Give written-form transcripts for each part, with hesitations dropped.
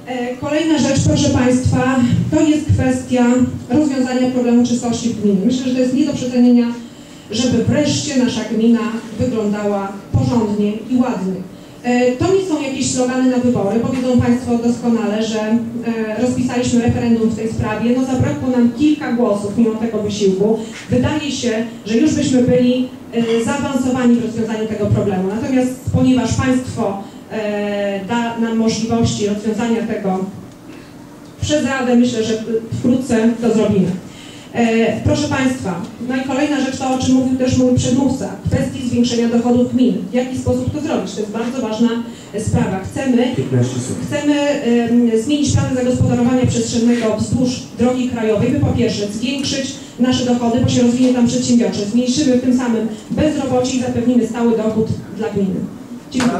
Kolejna rzecz, proszę Państwa, to jest kwestia rozwiązania problemu czystości gminy. Myślę, że to jest nie do przecenienia, żeby wreszcie nasza gmina wyglądała porządnie i ładnie. To nie są jakieś slogany na wybory, bo wiedzą Państwo doskonale, że rozpisaliśmy referendum w tej sprawie. No zabrakło nam kilka głosów mimo tego wysiłku. Wydaje się, że już byśmy byli zaawansowani w rozwiązaniu tego problemu. Natomiast ponieważ Państwo da nam możliwości rozwiązania tego przez Radę, myślę, że wkrótce to zrobimy. Proszę Państwa, no i kolejna rzecz to, o czym mówił też mój przedmówca, kwestii zwiększenia dochodów gmin. W jaki sposób to zrobić? To jest bardzo ważna sprawa. Chcemy zmienić plany zagospodarowania przestrzennego wzdłuż drogi krajowej, by po pierwsze zwiększyć nasze dochody, bo się rozwinie tam przedsiębiorczość. Zmniejszymy tym samym bezrobocie i zapewnimy stały dochód dla gminy. Dziękuję.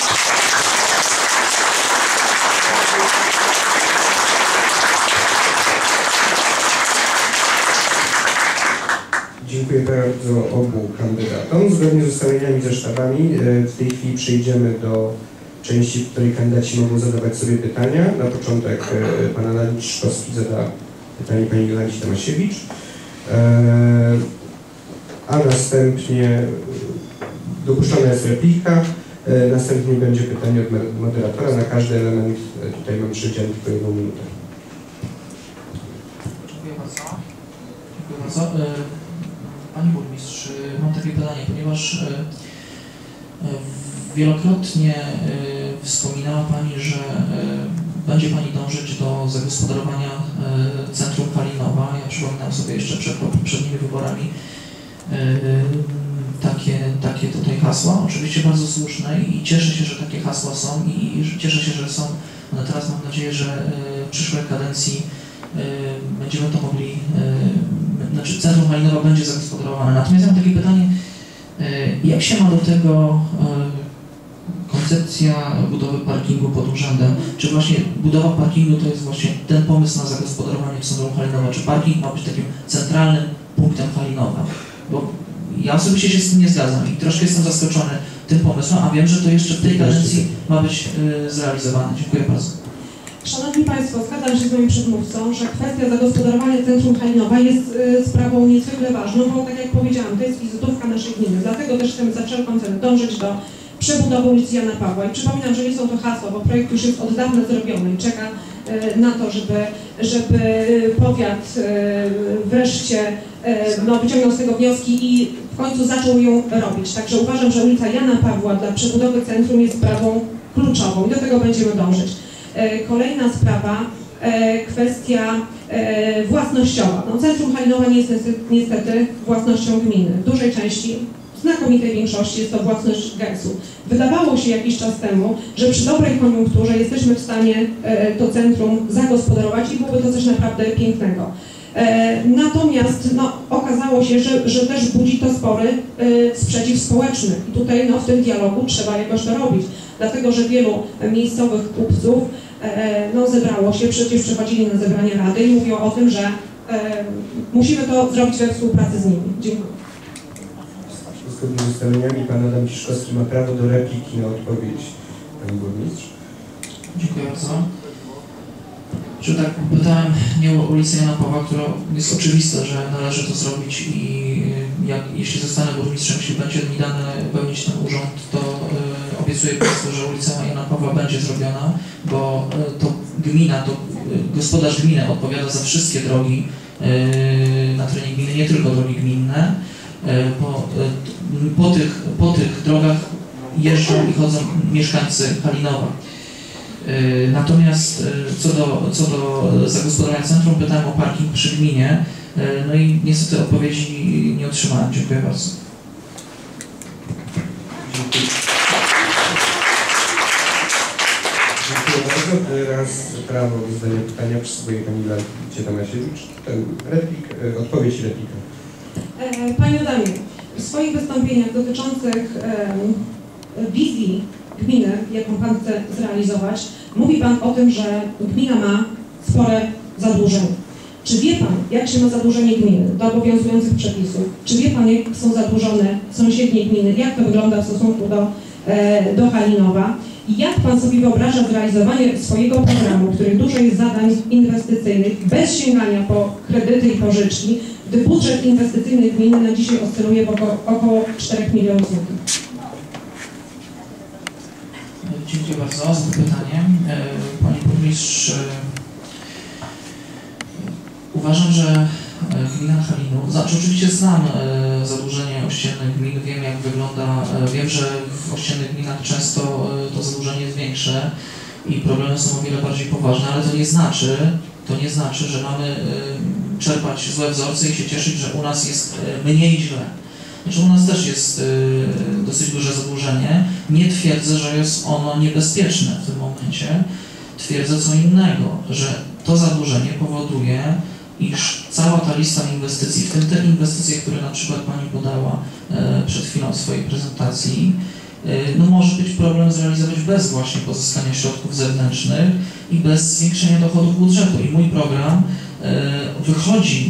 Dziękuję bardzo obu kandydatom. Zgodnie z ustaleniami ze sztabami w tej chwili przejdziemy do części, w której kandydaci mogą zadawać sobie pytania. Na początek pan Adamik Szkowski zada pytanie pani Jolancie Tomasiewicz, a następnie dopuszczona jest replika, następnie będzie pytanie od moderatora. Na każdy element tutaj mam przydział tylko 1 minutę. Dziękuję bardzo. Dziękuję bardzo. Pani burmistrz, mam takie pytanie, ponieważ wielokrotnie wspominała Pani, że będzie Pani dążyć do zagospodarowania centrum Halinowa. Ja przypominam sobie jeszcze przed poprzednimi wyborami takie tutaj hasła, oczywiście bardzo słuszne i cieszę się, że takie hasła są i cieszę się, że są one teraz. Mam nadzieję, że w przyszłej kadencji będziemy to mogli, znaczy centrum Halinowa będzie zagospodarowane. Natomiast ja mam takie pytanie, jak się ma do tego koncepcja budowy parkingu pod urzędem? Czy właśnie budowa parkingu to jest właśnie ten pomysł na zagospodarowanie centrum Halinowa? Czy parking ma być takim centralnym punktem Halinowa? Bo ja osobiście się z tym nie zgadzam i troszkę jestem zaskoczony tym pomysłem, a wiem, że to jeszcze w tej kadencji ma być zrealizowane. Dziękuję bardzo. Szanowni Państwo, zgadzam się z moim przedmówcą, że kwestia zagospodarowania centrum Halinowa jest sprawą niezwykle ważną, bo tak jak powiedziałam, to jest wizytówka naszej gminy. Dlatego też chcemy za wszelką cenę dążyć do przebudowy ulicy Jana Pawła. I przypominam, że nie są to hasła, bo projekt już jest od dawna zrobiony i czeka na to, żeby powiat wreszcie wyciągnął z tego wnioski i w końcu zaczął ją robić. Także uważam, że ulica Jana Pawła dla przebudowy centrum jest sprawą kluczową i do tego będziemy dążyć. Kolejna sprawa, kwestia własnościowa. No, centrum Halinowa nie jest niestety własnością gminy. W dużej części, znakomitej większości jest to własność GES-u. Wydawało się jakiś czas temu, że przy dobrej koniunkturze jesteśmy w stanie to centrum zagospodarować i byłoby to coś naprawdę pięknego. Natomiast okazało się, że też budzi to spory sprzeciw społeczny i tutaj w tym dialogu trzeba jakoś to robić, dlatego że wielu miejscowych kupców zebrało się, przecież przychodzili na zebranie rady i mówiło o tym, że musimy to zrobić we współpracy z nimi. Dziękuję. Zgodnie z ustaleniami pan Adam Ciszkowski ma prawo do repliki na odpowiedź pani burmistrz. Dziękuję bardzo. Że tak pytałem nie o ulicę Jana Pawła, która jest oczywiste, że należy to zrobić i jeśli zostanę burmistrzem, jeśli będzie mi dane pełnić ten urząd, to obiecuję Państwu, że ulica Jana Pawła będzie zrobiona, bo to gmina, to gospodarz gminy odpowiada za wszystkie drogi na terenie gminy, nie tylko drogi gminne. Po tych drogach jeżdżą i chodzą mieszkańcy Halinowa. Natomiast co do zagospodarowania centrum, pytałem o parking przy gminie, no i niestety odpowiedzi nie otrzymałem. Dziękuję bardzo. Dziękuję bardzo. Teraz prawo do zadania pytania przysługuje pani Jolancie Tomasiewicz. Odpowiedź i replika. Panie Adamie, w swoich wystąpieniach dotyczących wizji gminy, jaką Pan chce zrealizować, mówi Pan o tym, że gmina ma spore zadłużenie. Czy wie Pan, jak się ma zadłużenie gminy do obowiązujących przepisów? Czy wie Pan, jak są zadłużone sąsiednie gminy? Jak to wygląda w stosunku do Halinowa? I jak Pan sobie wyobraża zrealizowanie swojego programu, w którym dużo jest zadań inwestycyjnych, bez sięgania po kredyty i pożyczki, gdy budżet inwestycyjny gminy na dzisiaj oscyluje w około 4 milionów złotych? Dziękuję bardzo za to pytanie. Panie Burmistrz, uważam, że gmina Halinów, znaczy oczywiście znam zadłużenie ościennych gmin, wiem jak wygląda, wiem, że w ościennych gminach często to zadłużenie jest większe i problemy są o wiele bardziej poważne, ale to nie znaczy, że mamy czerpać złe wzorce i się cieszyć, że u nas jest mniej źle. Znaczy u nas też jest dosyć duże zadłużenie. Nie twierdzę, że jest ono niebezpieczne w tym momencie. Twierdzę co innego, że to zadłużenie powoduje, iż cała ta lista inwestycji, w tym te inwestycje, które na przykład Pani podała przed chwilą w swojej prezentacji, no może być problem zrealizować bez właśnie pozyskania środków zewnętrznych i bez zwiększenia dochodów budżetu. I mój program wychodzi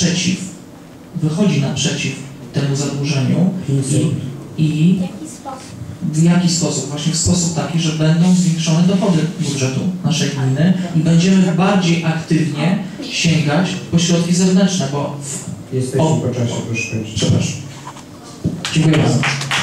naprzeciw temu zadłużeniu i w jaki sposób? Właśnie w sposób taki, że będą zwiększone dochody budżetu naszej gminy i będziemy bardziej aktywnie sięgać po środki zewnętrzne, bo... Jesteśmy po czasie, proszę kończyć. Przepraszam. Dziękuję bardzo.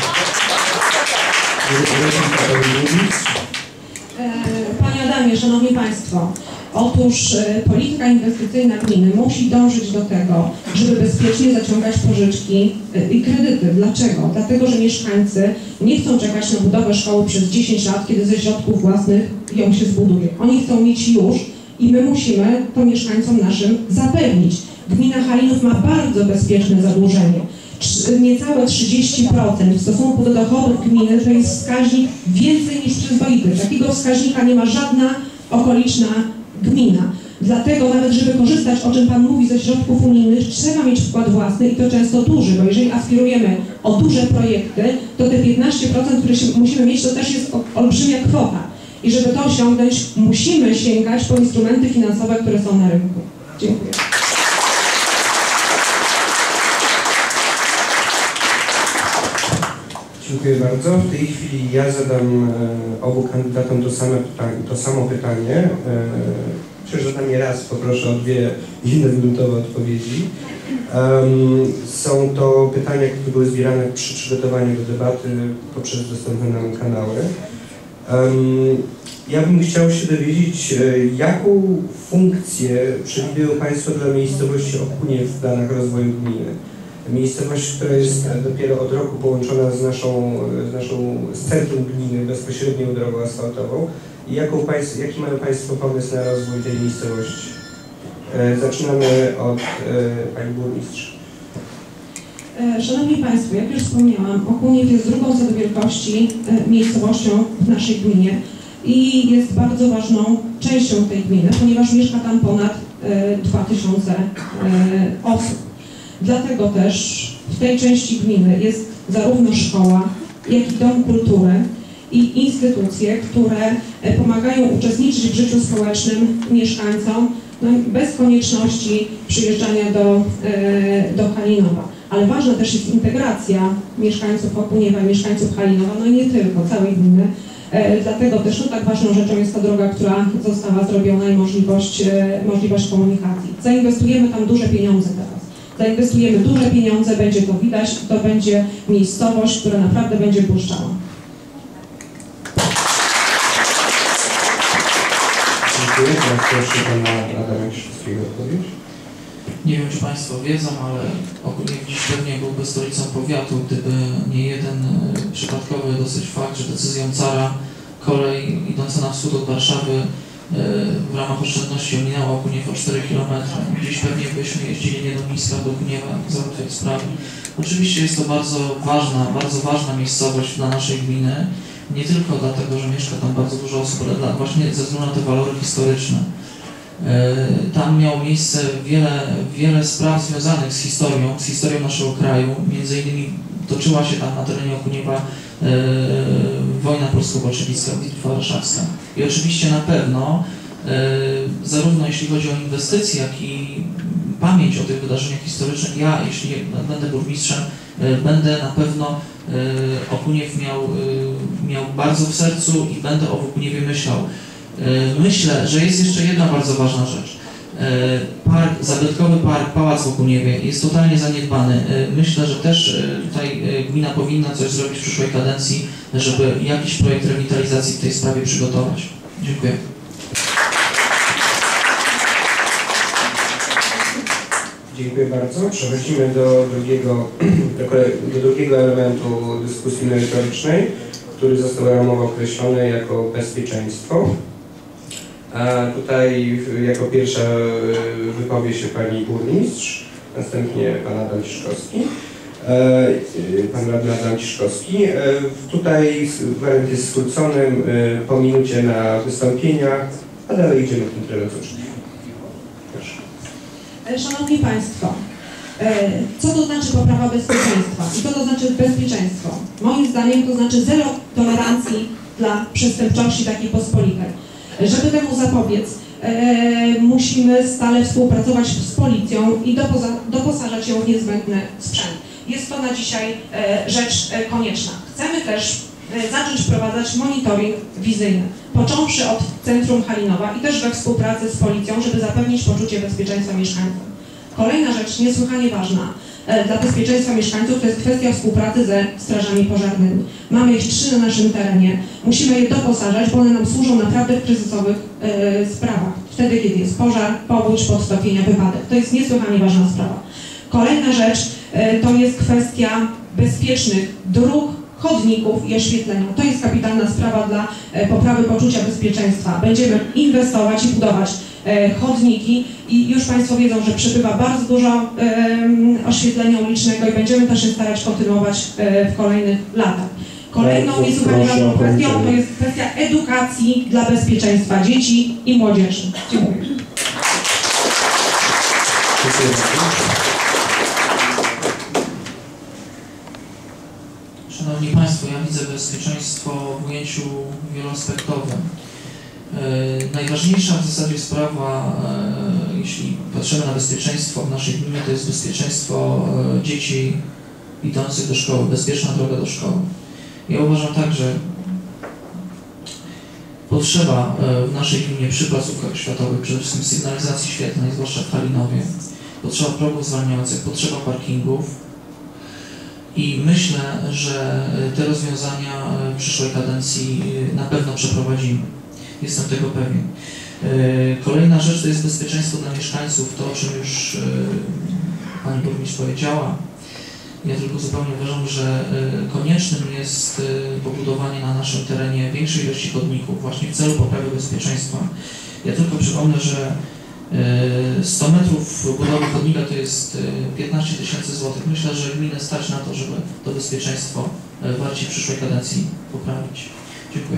Panie Adamie, Szanowni Państwo, otóż polityka inwestycyjna gminy musi dążyć do tego, żeby bezpiecznie zaciągać pożyczki i kredyty. Dlaczego? Dlatego, że mieszkańcy nie chcą czekać na budowę szkoły przez 10 lat, kiedy ze środków własnych ją się zbuduje. Oni chcą mieć już i my musimy to mieszkańcom naszym zapewnić. Gmina Halinów ma bardzo bezpieczne zadłużenie. Niecałe 30% w stosunku do dochodów gminy to jest wskaźnik więcej niż przyzwoity. Takiego wskaźnika nie ma żadna okoliczna gmina. Dlatego nawet, żeby korzystać, o czym Pan mówi, ze środków unijnych, trzeba mieć wkład własny i to często duży, bo jeżeli aspirujemy o duże projekty, to te 15%, które musimy mieć, to też jest olbrzymia kwota. I żeby to osiągnąć, musimy sięgać po instrumenty finansowe, które są na rynku. Dziękuję. Dziękuję bardzo. W tej chwili ja zadam obu kandydatom to samo pytanie. Przeczytam je raz, poproszę o 2 jednominutowe odpowiedzi. Są to pytania, które były zbierane przy przygotowaniu do debaty poprzez dostępne nam kanały. Ja bym chciał się dowiedzieć, jaką funkcję przewidują Państwo dla miejscowości Okuniew w planach rozwoju gminy. Miejscowość, która jest dopiero od roku połączona z centrum gminy bezpośrednią drogą asfaltową. I jaki mają Państwo pomysł na rozwój tej miejscowości? Zaczynamy od Pani Burmistrz. Szanowni Państwo, jak już wspomniałam, Okuniew jest drugą co do wielkości miejscowością w naszej gminie i jest bardzo ważną częścią tej gminy, ponieważ mieszka tam ponad 2000 osób. Dlatego też w tej części gminy jest zarówno szkoła, jak i dom kultury i instytucje, które pomagają uczestniczyć w życiu społecznym mieszkańcom bez konieczności przyjeżdżania do Halinowa. Ale ważna też jest integracja mieszkańców Okuniewa i mieszkańców Halinowa, no i nie tylko, całej gminy. Dlatego też tak ważną rzeczą jest ta droga, która została zrobiona i możliwość komunikacji. Zainwestujemy tam duże pieniądze teraz. Zainwestujemy duże pieniądze, będzie to widać, to będzie miejscowość, która naprawdę będzie błyszczała. Dziękuję. Teraz proszę Pana Adama Krzywskiego odpowiedź. Nie wiem, czy Państwo wiedzą, ale Okuniew dziś pewnie byłby stolicą powiatu, gdyby nie jeden przypadkowy dosyć fakt, że decyzją cara kolej idąca na wschód od Warszawy w ramach oszczędności ominęła Okuniew o 4 km. Dziś pewnie byśmy jeździli nie do Mińska, do Okuniewa załatwiać sprawy. Oczywiście jest to bardzo ważna miejscowość dla naszej gminy. Nie tylko dlatego, że mieszka tam bardzo dużo osób, ale właśnie ze względu na te walory historyczne. Tam miało miejsce wiele spraw związanych z historią naszego kraju. Między innymi toczyła się tam na terenie Okuniewa wojna polsko-bolszewicka, bitwa warszawska. I oczywiście na pewno, zarówno jeśli chodzi o inwestycje, jak i pamięć o tych wydarzeniach historycznych, ja, jeśli będę burmistrzem, będę na pewno Okuniew miał bardzo w sercu i będę o Okuniewie myślał. Myślę, że jest jeszcze jedna bardzo ważna rzecz. Zabytkowy park, pałac w Okuniewie jest totalnie zaniedbany. Myślę, że też tutaj gmina powinna coś zrobić w przyszłej kadencji, żeby jakiś projekt rewitalizacji w tej sprawie przygotować. Dziękuję. Dziękuję bardzo. Przechodzimy do drugiego elementu dyskusji merytorycznej, który został ramowo określony jako bezpieczeństwo. A tutaj jako pierwsza wypowie się pani burmistrz, następnie pan Adam Ciszkowski. Pan radny Adam Ciszkowski. Tutaj wariant jest skrócony, po minucie na wystąpienia, a dalej idziemy tym trybem co. Szanowni Państwo, co to znaczy poprawa bezpieczeństwa i co to znaczy bezpieczeństwo? Moim zdaniem to znaczy zero tolerancji dla przestępczości takiej pospolitej. Żeby temu zapobiec, musimy stale współpracować z policją i doposażać ją w niezbędny sprzęt. Jest to na dzisiaj rzecz konieczna. Chcemy też zacząć wprowadzać monitoring wizyjny, począwszy od centrum Halinowa i też we współpracy z policją, żeby zapewnić poczucie bezpieczeństwa mieszkańcom. Kolejna rzecz niesłychanie ważna dla bezpieczeństwa mieszkańców to jest kwestia współpracy ze strażami pożarnymi. Mamy ich 3 na naszym terenie. Musimy je doposażać, bo one nam służą naprawdę w kryzysowych sprawach. Wtedy, kiedy jest pożar, powódź, podtopienia, wypadek. To jest niesłychanie ważna sprawa. Kolejna rzecz to jest kwestia bezpiecznych dróg, chodników i oświetlenia. To jest kapitalna sprawa dla poprawy poczucia bezpieczeństwa. Będziemy inwestować i budować chodniki i już Państwo wiedzą, że przybywa bardzo dużo oświetlenia ulicznego i będziemy też się starać kontynuować w kolejnych latach. Kolejną niesłychanie ważną kwestią to jest kwestia edukacji dla bezpieczeństwa dzieci i młodzieży. Dziękuję. Szanowni Państwo, ja widzę bezpieczeństwo w ujęciu wieloaspektowym. Najważniejsza w zasadzie sprawa, jeśli patrzymy na bezpieczeństwo w naszej gminie, to jest bezpieczeństwo dzieci idących do szkoły, bezpieczna droga do szkoły. Ja uważam tak, że potrzeba w naszej gminie przy placówkach oświatowych przede wszystkim sygnalizacji świetlnej, zwłaszcza w Halinowie, potrzeba progów zwalniających, potrzeba parkingów. I myślę, że te rozwiązania w przyszłej kadencji na pewno przeprowadzimy. Jestem tego pewien. Kolejna rzecz to jest bezpieczeństwo dla mieszkańców, to o czym już pani burmistrz powiedziała. Ja tylko zupełnie uważam, że koniecznym jest pobudowanie na naszym terenie większej ilości chodników właśnie w celu poprawy bezpieczeństwa. Ja tylko przypomnę, że 100 metrów budowy chodnika to jest 15 000 złotych. Myślę, że gminę stać na to, żeby to bezpieczeństwo bardziej w przyszłej kadencji poprawić. Dziękuję.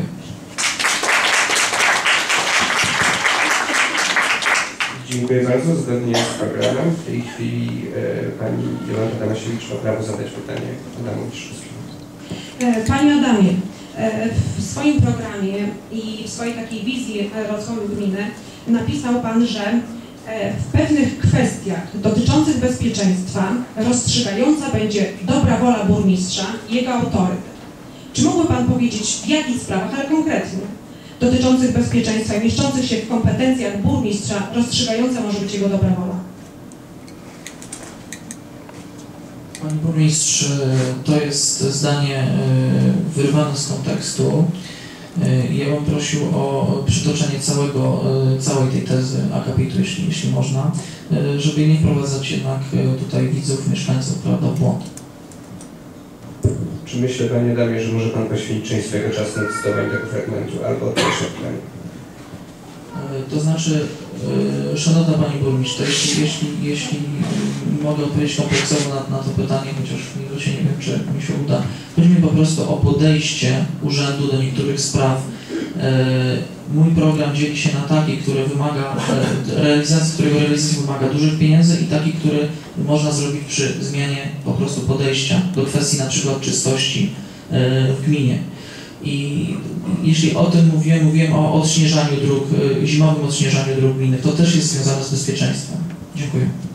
Dziękuję bardzo. Zgodnie z programem w tej chwili pani Jolanta Damasiewicz ma prawo zadać pytanie Adamowi Ciszkowskiemu. Panie Adamie, w swoim programie i w swojej takiej wizji rozwoju gminy napisał Pan, że w pewnych kwestiach dotyczących bezpieczeństwa rozstrzygająca będzie dobra wola burmistrza i jego autorytet. Czy mógłby Pan powiedzieć, w jakich sprawach, ale konkretnie, dotyczących bezpieczeństwa i mieszczących się w kompetencjach burmistrza rozstrzygająca może być jego dobra wola? Panie burmistrz, to jest zdanie wyrwane z kontekstu. Ja bym prosił o przytoczenie całej tej tezy akapitu, jeśli można, żeby nie wprowadzać jednak tutaj widzów, mieszkańców, prawda, w błąd. Czy myślę, panie Adamie, że może pan poświęcić część swojego czasu na cytowanie tego fragmentu albo pierwsze pytanie? To znaczy, szanowna pani burmistrz, to jeśli mogę odpowiedzieć kompleksowo na to pytanie, chociaż w minucie nie wiem, czy mi się uda. Chodzi mi po prostu o podejście urzędu do niektórych spraw. Mój program dzieli się na taki, który wymaga którego realizacja wymaga dużych pieniędzy i taki, który można zrobić przy zmianie po prostu podejścia do kwestii na przykład czystości w gminie. I jeśli o tym mówiłem o odśnieżaniu dróg, zimowym odśnieżaniu dróg gminnych, to też jest związane z bezpieczeństwem. Dziękuję.